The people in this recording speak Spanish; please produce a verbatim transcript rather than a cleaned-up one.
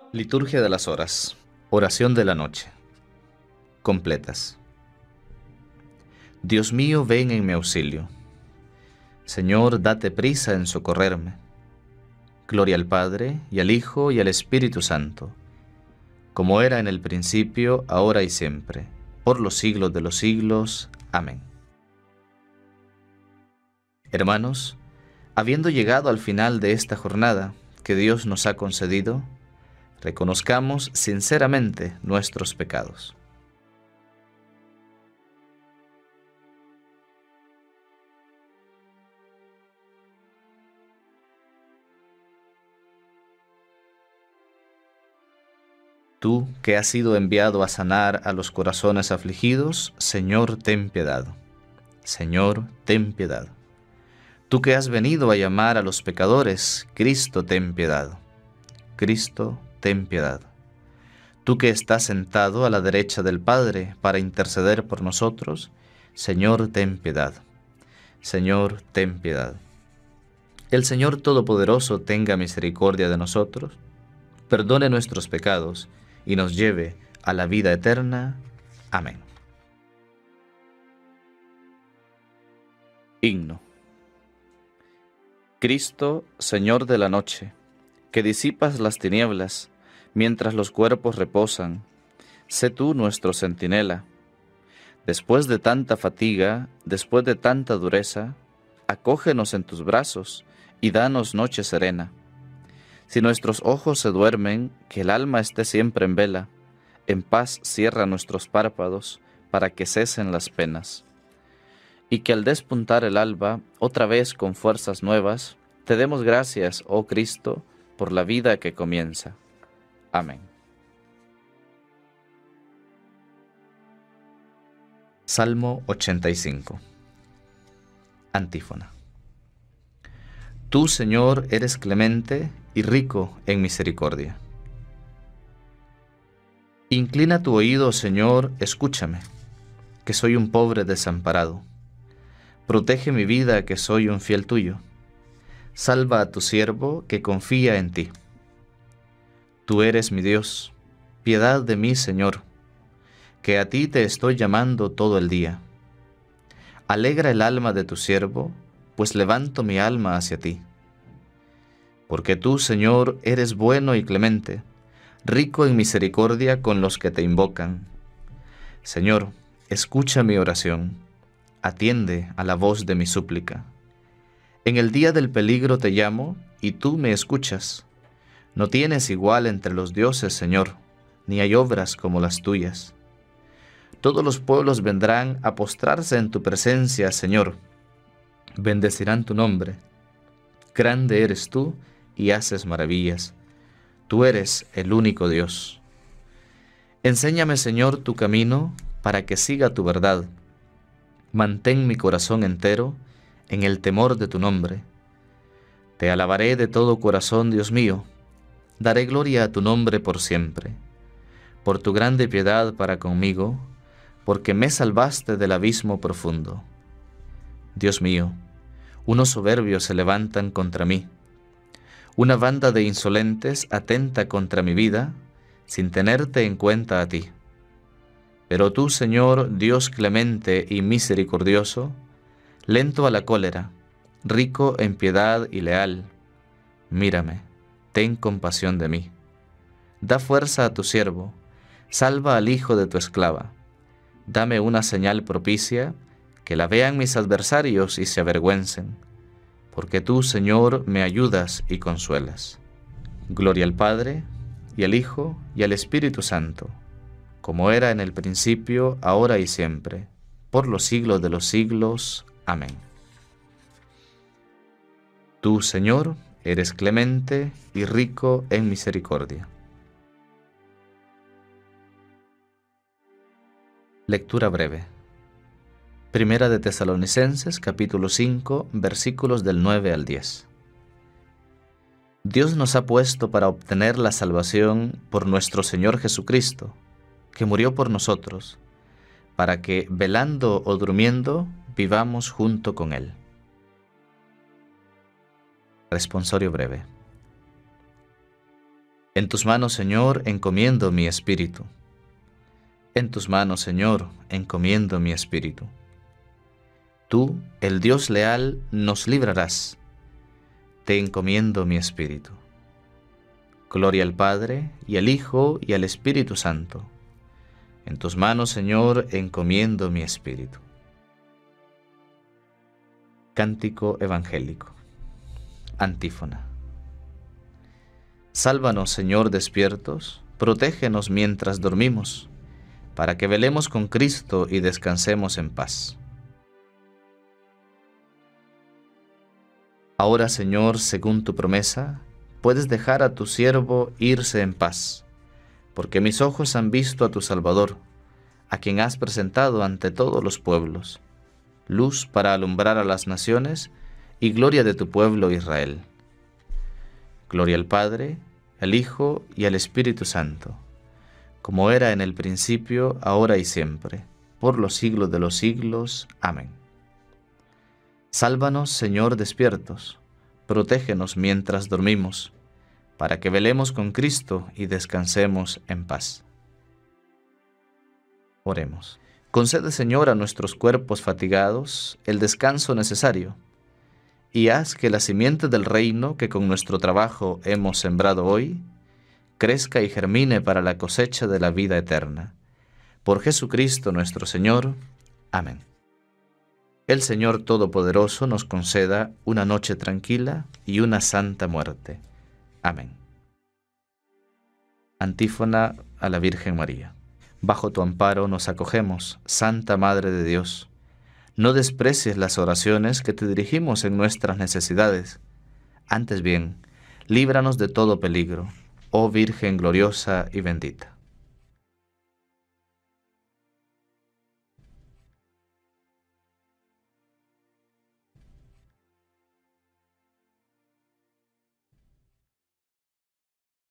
Liturgia de las Horas. Oración de la noche. Completas. Dios mío, ven en mi auxilio. Señor, date prisa en socorrerme. Gloria al Padre, y al Hijo, y al Espíritu Santo, como era en el principio, ahora y siempre, por los siglos de los siglos. Amén. Hermanos, habiendo llegado al final de esta jornada que Dios nos ha concedido, reconozcamos sinceramente nuestros pecados. Tú, que has sido enviado a sanar a los corazones afligidos, Señor, ten piedad. Señor, ten piedad. Tú que has venido a llamar a los pecadores, Cristo, ten piedad. Cristo, ten piedad. Tú que estás sentado a la derecha del Padre para interceder por nosotros, Señor, ten piedad. Señor, ten piedad. El Señor Todopoderoso tenga misericordia de nosotros, perdone nuestros pecados y nos lleve a la vida eterna. Amén. Himno. Cristo, Señor de la noche, que disipas las tinieblas mientras los cuerpos reposan, sé tú nuestro centinela. Después de tanta fatiga, después de tanta dureza, acógenos en tus brazos y danos noche serena. Si nuestros ojos se duermen, que el alma esté siempre en vela, en paz cierra nuestros párpados para que cesen las penas. Y que al despuntar el alba, otra vez con fuerzas nuevas, te demos gracias, oh Cristo, por la vida que comienza. Amén. Salmo ochenta y cinco. Antífona. Tú, Señor, eres clemente y rico en misericordia. Inclina tu oído, Señor, escúchame, que soy un pobre desamparado. Protege mi vida, que soy un fiel tuyo. Salva a tu siervo, que confía en ti. Tú eres mi Dios, piedad de mí, Señor, que a ti te estoy llamando todo el día. Alegra el alma de tu siervo, pues levanto mi alma hacia ti. Porque tú, Señor, eres bueno y clemente, rico en misericordia con los que te invocan. Señor, escucha mi oración, atiende a la voz de mi súplica. En el día del peligro te llamo, y tú me escuchas. No tienes igual entre los dioses, Señor, ni hay obras como las tuyas. Todos los pueblos vendrán a postrarse en tu presencia, Señor. Bendecirán tu nombre. Grande eres tú y haces maravillas. Tú eres el único Dios. Enséñame, Señor, tu camino para que siga tu verdad. Mantén mi corazón entero en el temor de tu nombre. Te alabaré de todo corazón, Dios mío. Daré gloria a tu nombre por siempre. Por tu grande piedad para conmigo, porque me salvaste del abismo profundo. Dios mío, unos soberbios se levantan contra mí. Una banda de insolentes atenta contra mi vida, sin tenerte en cuenta a ti. Pero tú, Señor, Dios clemente y misericordioso, lento a la cólera, rico en piedad y leal, mírame, ten compasión de mí. Da fuerza a tu siervo, salva al hijo de tu esclava. Dame una señal propicia, que la vean mis adversarios y se avergüencen, porque tú, Señor, me ayudas y consuelas. Gloria al Padre, y al Hijo, y al Espíritu Santo, como era en el principio, ahora y siempre, por los siglos de los siglos. Amén. Tú, Señor, eres clemente y rico en misericordia. Lectura breve. Primera de Tesalonicenses, capítulo cinco, versículos del nueve al diez. Dios nos ha puesto para obtener la salvación por nuestro Señor Jesucristo, que murió por nosotros, para que, velando o durmiendo, vivamos junto con Él. Responsorio breve. En tus manos, Señor, encomiendo mi espíritu. En tus manos, Señor, encomiendo mi espíritu. Tú, el Dios leal, nos librarás. Te encomiendo mi espíritu. Gloria al Padre, y al Hijo, y al Espíritu Santo. En tus manos, Señor, encomiendo mi espíritu. Cántico evangélico. Antífona. Sálvanos, Señor, despiertos, protégenos mientras dormimos, para que velemos con Cristo y descansemos en paz. Ahora, Señor, según tu promesa, puedes dejar a tu siervo irse en paz, porque mis ojos han visto a tu Salvador, a quien has presentado ante todos los pueblos, luz para alumbrar a las naciones y gloria de tu pueblo Israel. Gloria al Padre, al Hijo y al Espíritu Santo, como era en el principio, ahora y siempre, por los siglos de los siglos. Amén. Sálvanos, Señor, despiertos, protégenos mientras dormimos, para que velemos con Cristo y descansemos en paz. Oremos. Concede, Señor, a nuestros cuerpos fatigados el descanso necesario, y haz que la simiente del reino que con nuestro trabajo hemos sembrado hoy, crezca y germine para la cosecha de la vida eterna. Por Jesucristo nuestro Señor. Amén. El Señor Todopoderoso nos conceda una noche tranquila y una santa muerte. Amén. Antífona a la Virgen María. Bajo tu amparo nos acogemos, Santa Madre de Dios. No desprecies las oraciones que te dirigimos en nuestras necesidades. Antes bien, líbranos de todo peligro, oh Virgen gloriosa y bendita.